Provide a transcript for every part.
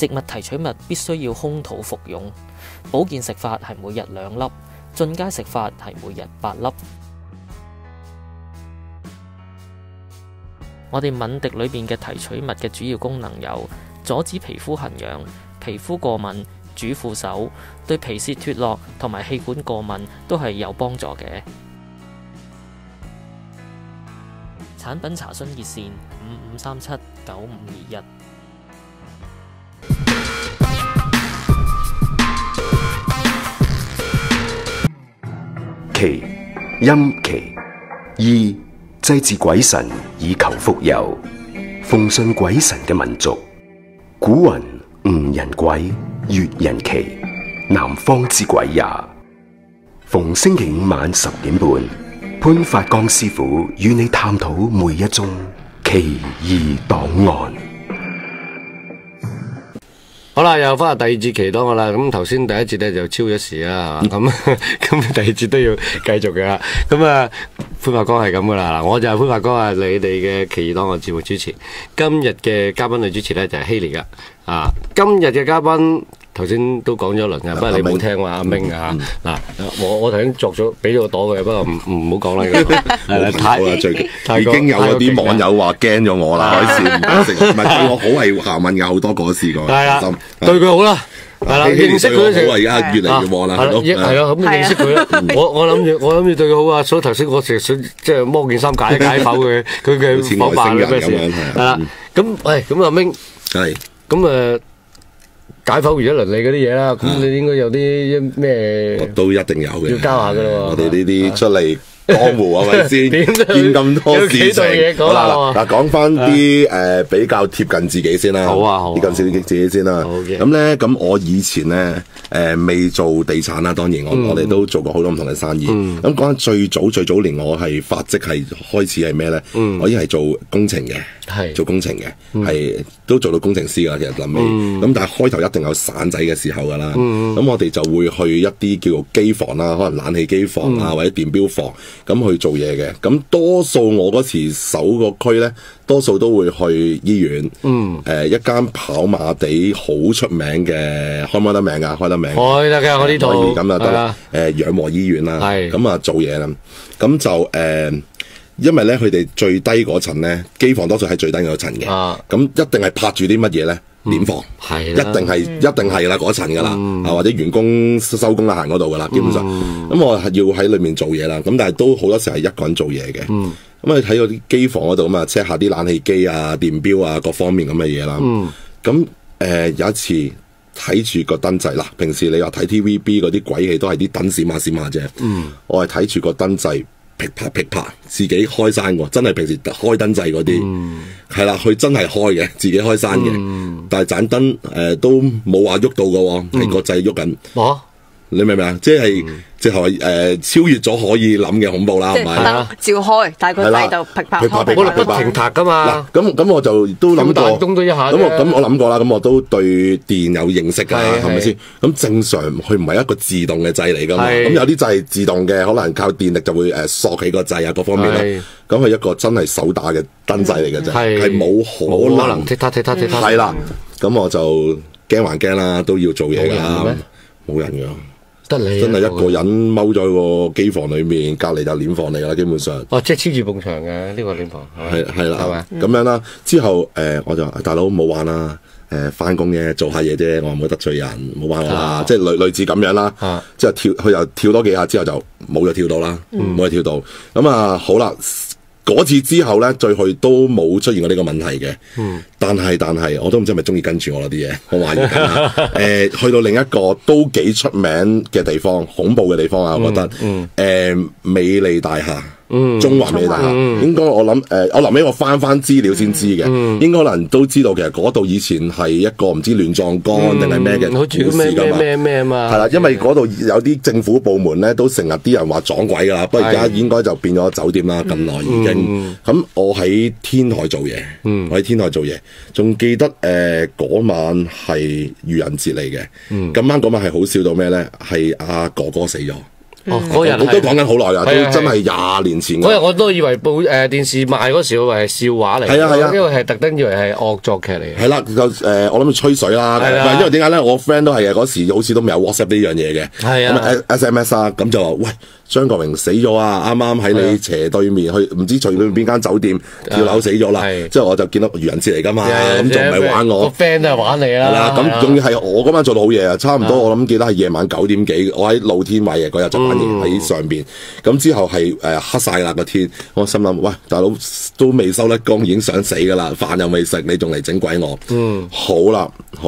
植物提取物必須要空肚服用。保健食法係每日2粒，進階食法係每日8粒。我哋敏迪裏邊嘅提取物嘅主要功能有阻止皮膚痕癢、皮膚過敏、主婦手、對皮屑脫落同埋氣管過敏都係有幫助嘅。產品查詢熱線55379521。 耆陰耆，意祭祀鬼神以求福佑。奉信鬼神嘅民族，古云吾人鬼，月人耆，南方之鬼也。逢星期5晚10點半，潘發光師傅與你探討每一宗奇異檔案。 好啦，又翻嚟第二節奇檔案啦。咁頭先第一節咧就超咗時啦，係嘛？咁第二節都要繼續嘅啦。咁啊，潘發光係咁噶啦。嗱，我就係潘發光啊，你哋嘅奇異檔案節目主持。今日嘅嘉賓女主持咧就係希莉噶。啊，今日嘅嘉賓頭先都講咗一輪嘅，不過你冇聽話阿明啊。嗱，我頭先作咗俾咗個朵嘅，不過唔好講啦。係啦，太已經有嗰啲網友話驚咗我啦，開始唔係對我好係下問嘅，好多個都試過。 係啦，對佢好啦。係啦，認識佢嗰我而家越嚟越旺啦。 係咯，咁你認識佢啦。我諗住對佢好啊，所以頭先我成日想即係摸件衫解剖佢嘅方法咧，咩事？係啦，咁咁阿明係咁解剖完一輪你嗰啲嘢啦，咁你應該有啲咩都一定有嘅， 要交下噶咯。 我哋呢啲出嚟江湖係咪先？見咁多事情，好啦嗱，講翻啲比較貼近自己先啦。 好啊，好， 貼近自己先啦。咁咧，咁我以前咧未做地產啦，當然我哋都做過好多唔同嘅生意。咁講最早年我係發跡係開始係咩咧？我已經係做工程嘅，做工程嘅，係都做到工程師噶。其實臨尾咁，但係開頭一定有散仔嘅時候噶啦。咁我哋就會去一啲叫做機房啦，可能冷氣機房啊，或者電錶房。咁去做嘢嘅，咁多數我嗰時守個區咧，多數都會去醫院，一間跑馬地好出名嘅，開唔開得名噶？開得名， 開得嘅，我呢套咁就得啦。養和醫院啦，咁啊做嘢啦，咁就因為咧佢哋最低嗰層咧，機房多數係最低嗰層嘅，咁一定係拍住啲乜嘢咧？殮房係一定係啦，嗰層噶啦，或者員工收工啦行嗰度噶啦，基本上咁我係要喺裏面做嘢啦，咁但係都好多時係一個人做嘢嘅，咁你睇嗰啲機房嗰度咁啊 check 下啲冷氣機啊、電錶啊各方面咁嘅嘢啦，咁有一次睇住個燈掣，嗱平時你話睇 TVB 嗰啲鬼戲都係啲燈閃下閃下啫，我係睇住個燈掣。噼啪噼啪，自己開山喎，真係平時開燈掣嗰啲，係啦，佢真係開嘅，自己開山嘅，但係盞燈都冇話喐到嘅，係個掣喐緊。你明唔明啊？即係直頭係超越咗可以諗嘅恐怖啦，係咪？ 照開，但係佢掣就噼啪不停拍噶嘛。 咁我就都諗過，咁我諗過啦。咁我都對電有認識㗎，係咪先？咁正常佢唔係一個自動嘅掣嚟㗎嘛。咁有啲掣係自動嘅，可能靠電力就會索起個掣啊，各方面啦。咁係一個真係手打嘅燈掣嚟嘅啫，係冇可能。係啦，咁我就驚還驚啦，都要做嘢㗎啦，冇人㗎。真係一個人踎咗個機房裏面，隔籬就殮房嚟噶啦，基本上。 即係黐住埲牆嘅呢個殮房。 係啦，咁樣啦。之後我就話大佬唔好玩啦，翻工嘅做下嘢啫，我唔好得罪人，唔好玩我啦。即係類似咁樣啦。之後佢又跳多幾下之後就冇咗跳到啦，冇咗跳到。咁啊好啦。嗰次之後咧，再去都冇出現過呢個問題嘅。但係，我都唔知係咪中意跟住我啦啲嘢，我懷疑緊。去到另一個都幾出名嘅地方，恐怖嘅地方啊，我覺得。美利大廈。中環美利大廈，應該我諗我臨尾我翻資料先知嘅，應該可能都知道其實嗰度以前係一個唔知亂葬崗定係咩嘅故事㗎嘛。咩嘛？係啦，因為嗰度有啲政府部門咧，都成日啲人話撞鬼㗎啦，不過而家應該就變咗酒店啦，咁耐已經。咁我喺天台做嘢，仲記得嗰晚係愚人節嚟嘅。咁啱嗰晚係好笑到咩咧？係阿哥哥死咗。 嗰日都講緊好耐啦， 係都真係廿年前㗎。 嗰日我都以為電視賣嗰時，我以為係笑話嚟， 係啊， 因為係特登以為係惡作劇嚟嘅。 係啦，我諗住吹水啦，因為點解咧？我 friend 都係嘅，嗰時好似都未有 WhatsApp 呢樣嘢嘅， 係啊咁 SMS 啊，咁就話喂，張國榮死咗啊！啱啱喺你斜對面去，唔知隨便邊間酒店跳樓死咗啦。之後我就見到愚人節嚟㗎嘛，咁仲唔係玩我？ 個 friend 都係玩你啦。 係啦，咁仲要係我嗰晚做到好夜啊，差唔多我諗記得係夜晚9點幾，我喺露天位嘅嗰日就反而喺上邊。咁之後係黑晒啦個天，我心諗喂，大佬都未收得工，已經想死㗎啦，飯又未食，你仲嚟整鬼我？好啦，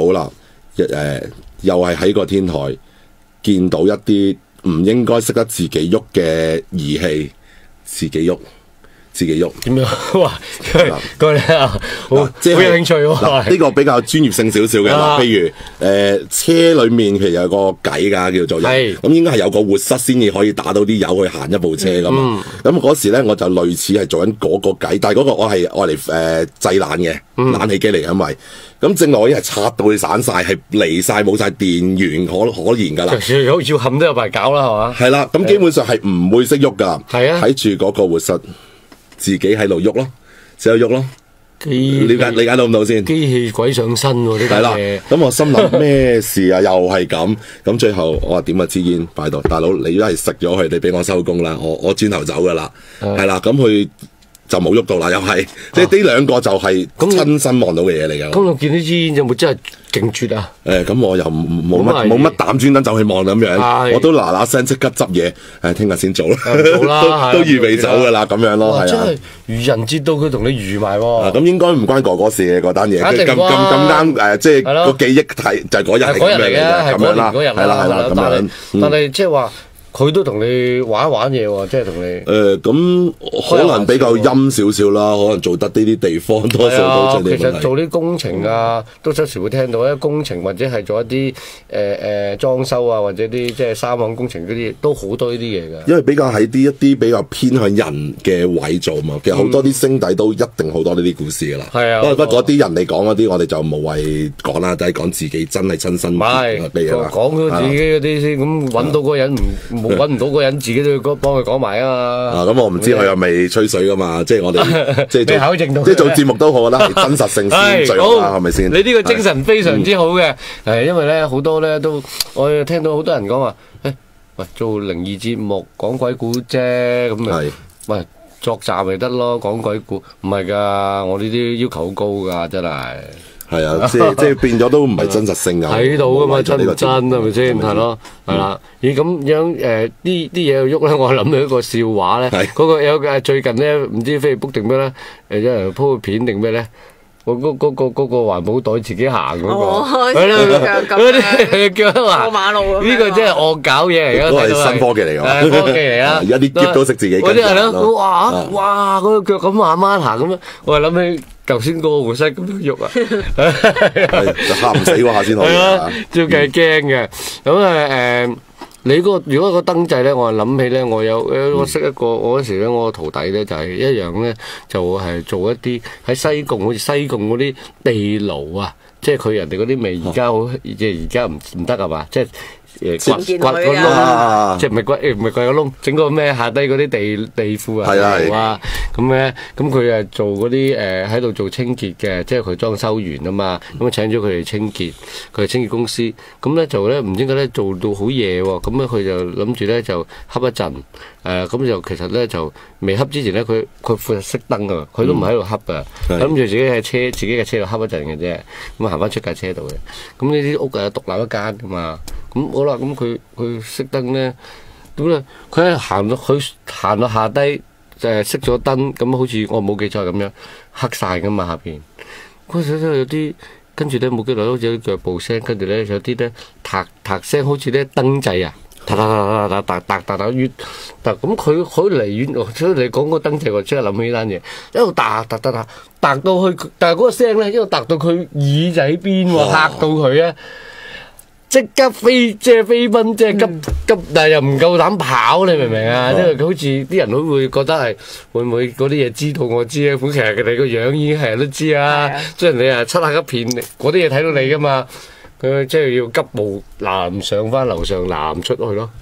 又係喺個天台見到一啲唔應該識得自己喐嘅儀器，自己喐。 點樣？哇！嗰啲啊，好有興趣喎。 呢個比較專業性少少嘅啦，譬如車裡面其實有個計㗎，叫做咁應該係有個活塞先至可以打到啲油去行一部車㗎嘛。咁嗰時咧我就類似係做緊嗰個計，但係嗰個我係愛嚟製冷嘅冷氣機嚟，因為咁正落已經係拆到佢散晒，係離晒冇晒電源可言㗎啦。 要冚都有排搞啦，係嘛？ 係啦，咁基本上係唔會識喐㗎。 係啊， 睇住嗰個活塞。自己喺度喐咯，喺度喐咯，理解到唔到先？ 機器鬼上身喎，呢啲嘢。係啦， 咁我心諗咩事啊？又係咁，咁最後我話點啊？支煙擺度，大佬你都係食咗佢，你俾我收工啦，我轉頭走噶啦，係啦，咁佢就冇喐到啦，又係，即係呢兩個就係親身望到嘅嘢嚟㗎。 咁我見呢支煙有冇真係勁絕啊？ 咁我又冇乜膽專登走去望咁樣，我都嗱聲即刻執嘢，聽日先做啦，都預備走㗎啦，咁樣咯，係啊。真係愚人節到佢同你預埋喎。咁應該唔關哥哥事嘅嗰單嘢，咁啱即係個記憶係就係嗰日係咁樣嘅，咁樣啦，係啦，咁樣。 但係即係話。佢都同你玩一玩嘢喎，即係同你。 咁可能比較陰少少啦，可能做得呢啲地方多數都出啲問題。 其實做啲工程啊，都有時會聽到咧，工程或者係做一啲裝修啊，或者啲即係三項工程嗰啲，都好多呢啲嘢㗎。 因為比較喺一啲比較偏向人嘅位做嘛，其實好多啲星底都一定好多呢啲故事㗎啦。係啊，不過嗰啲人嚟講嗰啲，我哋就無謂講啦，就係講自己真係親身嘅嘢啦。 講咗自己嗰啲先，咁揾到嗰個人揾唔到個人，自己都要幫佢講埋啊嘛。咁我唔知佢又未吹水噶嘛，即係我哋即係考證到， 即係做節目都好，我覺得係真實性先最好啦，係咪先？ 你呢個精神非常之好嘅，因為咧好多咧都，我聽到好多人講話，喂，做靈異節目講鬼故啫，咁啊，喂，作集咪得咯，講鬼故唔係㗎，我呢啲要求好高㗎，真係。 係啊，即係變咗都唔係真實性㗎， 喺度㗎嘛，真唔真係咪先？係咯，係啦。咦咁樣啲嘢喐咧，我諗到一個笑話咧。嗰個有最近咧，唔知 Facebook 定咩咧？有人 po 片定咩咧？嗰個環保袋自己行嗰個，係啦，嗰啲腳行過馬路咁。 呢個真係惡搞嘢嚟㗎， 都係新科技嚟㗎， 科技嚟啊！ 而家啲喼都識自己跟。 嗰啲係咯，哇！嗰個腳咁慢慢行咁樣，我係諗起頭先嗰個活塞咁樣喐啊， 就嚇唔死喎下先好啊！ 照計驚嘅咁你如果個燈掣咧，我係諗起咧，我識一個，我嗰時咧，我個徒弟咧就係一樣咧，就係做一啲喺西貢，好似西貢嗰啲地牢啊，即係佢人哋嗰啲未而家好，即係而家唔得係嘛，即係。掘個窿，即係唔係掘個窿，整個咩下低嗰啲地庫啊，咁咧，咁佢做嗰啲喺度做清潔嘅，即係佢裝修完啊嘛，咁請咗佢哋清潔，佢係清潔公司，咁咧就咧唔知點解咧做到好夜喎，咁咧佢就諗住咧就恰一陣，咁就其實咧就未恰之前咧，佢熄燈啊，佢都唔喺度恰啊，諗住自己嘅車度恰一陣嘅啫，咁行翻出架車度嘅，咁呢啲屋係獨立一間噶嘛。咁好啦，咁佢熄燈咧，咁咧佢行到下低就係熄咗燈，咁好似我冇記錯咁樣黑晒噶嘛下邊。嗰時都有啲跟住咧冇幾耐，好似有啲腳步聲，跟住咧有啲咧嗒聲，好似咧燈掣啊，嗒越嗒咁佢離遠，所以你講個燈掣，我即刻諗起呢單嘢，一路嗒到去，但係嗰個聲咧一路嗒到佢耳仔邊喎，嚇到佢啊！即刻飛奔，即係急，但係又唔夠膽跑，你明唔明啊？因為佢好似啲人都會覺得係會唔會嗰啲嘢知道我知啊？咁其實佢哋個樣已經係人都知啊。雖然你啊漆黑一片，嗰啲嘢睇到你噶嘛，佢即係要急步上翻樓上出去咯。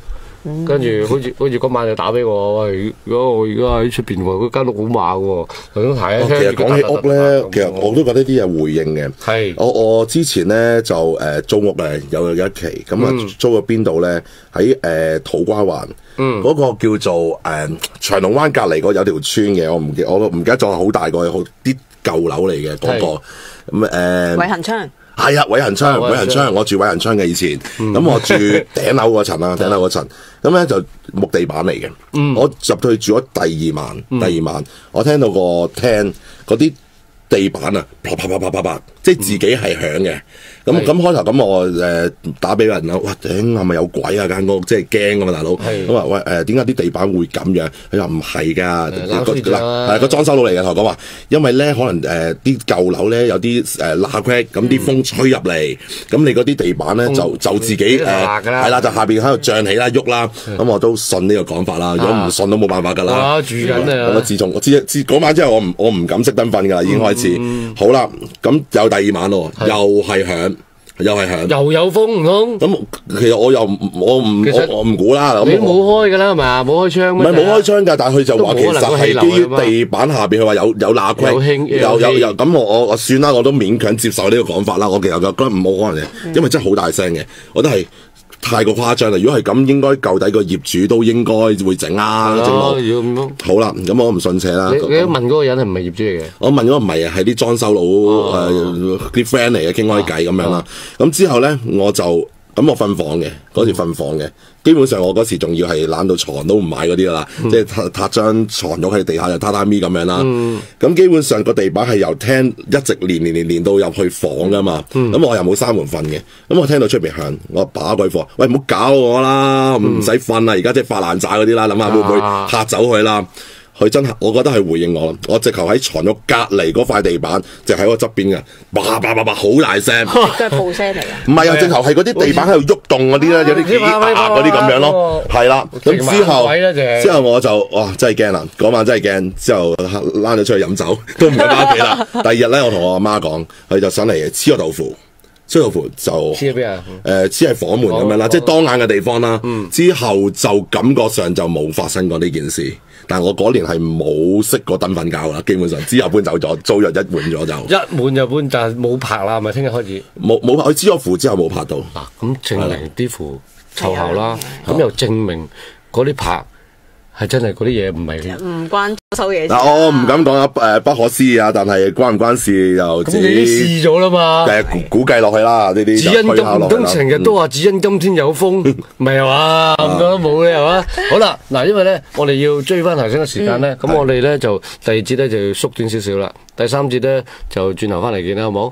跟住好似嗰晚就打俾我，喂，如果我而家喺出邊喎，嗰間屋好猛喎，頭先睇一聽。 其實講起屋咧，其實我都覺得啲嘢回應嘅。 係我之前咧就租屋嘅，有一期咁啊，租咗邊度咧？喺土瓜灣，嗰個叫做長龍灣隔離嗰有條村嘅，我唔記得咗，好大個，好啲舊樓嚟嘅嗰個咁偉恒昌。 係啊，偉恒昌，我住偉恒昌嘅以前，咁我住頂樓嗰層啦，頂樓嗰層，咁咧就木地板嚟嘅。我入去住咗第二晚，我聽到個廳嗰啲地板啊，啪啪啪啪啪啪，即係自己係響嘅。咁開頭咁我打俾人啦，哇頂係咪有鬼啊間屋？即係驚㗎嘛大佬。咁話喂點解啲地板會咁樣？佢話唔係㗎，係個裝修佬嚟嘅。同我講話，因為咧可能啲舊樓咧有啲罅隙，咁啲風吹入嚟，咁你嗰啲地板咧就自己係啦，就下邊喺度漲起啦、喐啦。咁我都信呢個講法啦。如果唔信都冇辦法㗎啦。 住緊啊！ 咁自從自嗰晚之後，我唔敢熄燈瞓㗎啦，已經開始。好啦，咁有第二晚咯，又係響。又有風唔通？咁其實我唔估啦。 你冇開㗎啦，係咪？冇開窗。 唔係冇開窗㗎，但係佢就話其實係基於地板下邊，佢話有罅隙，有咁我算啦，我都勉強接受呢個講法啦。我其實覺得冇可能嘅，因為真係好大聲嘅，我覺得係太過誇張啦。如果係咁，應該舊底個業主都應該會整啦。好啦，咁我唔信邪啦。 你問嗰個人係唔係業主嚟嘅？ 我問嗰個唔係啊，係啲裝修佬啲 friend 嚟嘅，傾開偈咁樣啦。咁之後咧，我瞓房嘅，嗰時瞓房嘅，基本上我嗰時仲要係懶到床都唔買嗰啲啦，即係榻張床褥喺地下就榻榻米咁樣啦。咁基本上個地板係由廳一直連到入去房噶嘛。咁我又冇閂門瞓嘅，咁我聽到出邊響，我把鬼火，喂唔好搞我啦，唔使瞓啦，而家即係發爛渣嗰啲啦，諗下會唔會嚇走佢啦？佢真係，我覺得係回應我。我直頭喺床褥隔離嗰塊地板，就喺我側邊嘅，叭叭叭叭好大聲， 都係報聲嚟嘅。 唔係啊，直頭係嗰啲地板喺度喐動嗰啲咧，有啲幾嗰啲咁樣咯，係啦。咁之後我就哇真係驚啦，嗰晚真係驚。之後躝咗出去飲酒，都唔敢翻屋企啦。第二日咧，我同我阿媽講，佢就上嚟黐個豆腐。黐豆腐就黐喺邊啊？ 黐喺房門咁樣啦，即係當眼嘅地方啦。之後就感覺上就冇發生過呢件事。但係我嗰年係冇熄過燈瞓覺啦，基本上之後搬走咗，租約一換咗就一換就搬，但係冇拍啦，係咪聽日開始？ 冇拍，佢黐咗符之後冇拍到。 嗱，咁證明啲符湊效啦，咁又證明嗰啲拍係真係嗰啲嘢唔係唔關收嘢。 嗱，我唔敢講不可思議啊，但係關唔關事又自己試咗啦嘛。 估計落去啦，呢啲只因今唔通成日都話只因今天有風，唔係嘛？咁講都冇嘅係嘛？好啦，嗱，因為咧我哋要追翻頭先嘅時間咧，咁我哋咧就第二節咧就要縮短少少啦，第三節咧就轉頭翻嚟見啦，好冇？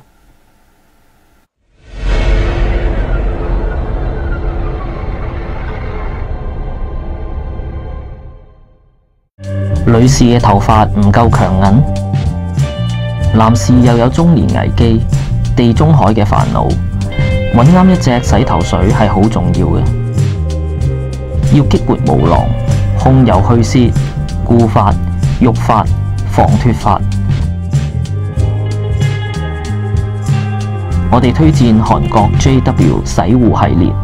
女士嘅頭髮唔夠強韌，男士又有中年危機、地中海嘅煩惱，揾啱一隻洗頭水係好重要嘅。要激活毛囊、控油去屑、固髮、育髮、防脫髮。我哋推薦韓國 JW 洗護系列，